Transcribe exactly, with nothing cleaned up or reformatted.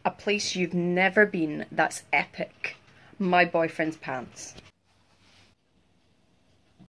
A place you've never been that's epic. My boyfriend's pants.